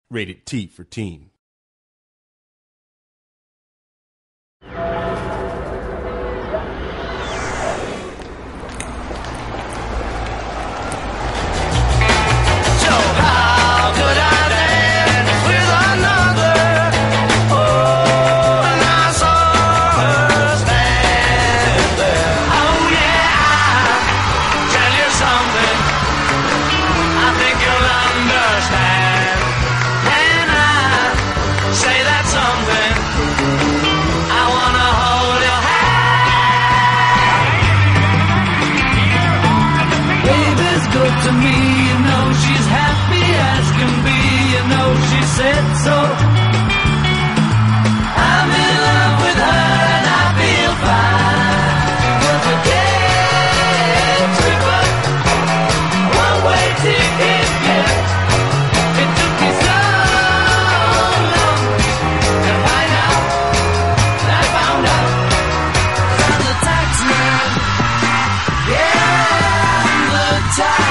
Rated T for teen. To me, you know she's happy as can be. You know she said so. I'm in love with her and I feel fine. But you can't trip up one-way ticket yet. It took me so long to find out. And I found out I'm the tax man. Yeah, I'm the tax.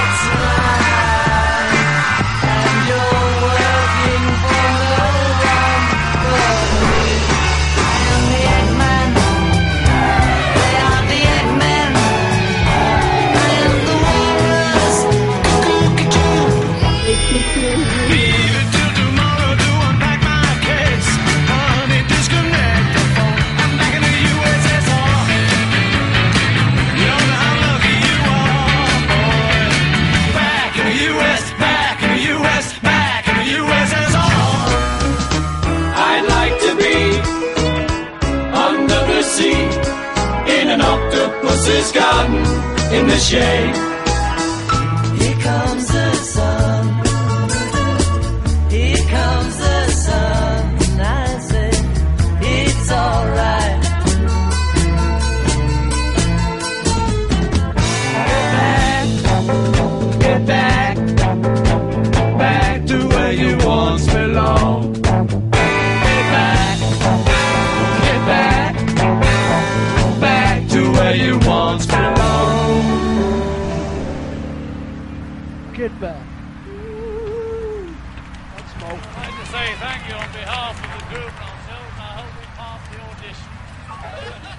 In an octopus's garden in the shade. Here comes the sun. Here comes the sun. And I say it's alright. Get back, back to where you once belonged. Get back, back to where you once belonged. Get back. I'd like to say thank you on behalf of the group and ourselves, and I hope we pass the audition.